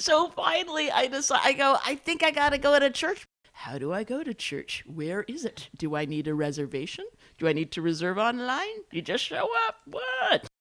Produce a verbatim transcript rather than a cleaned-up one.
So finally, I decide, I go, I think I got to go to church. How do I go to church? Where is it? Do I need a reservation? Do I need to reserve online? You just show up? What?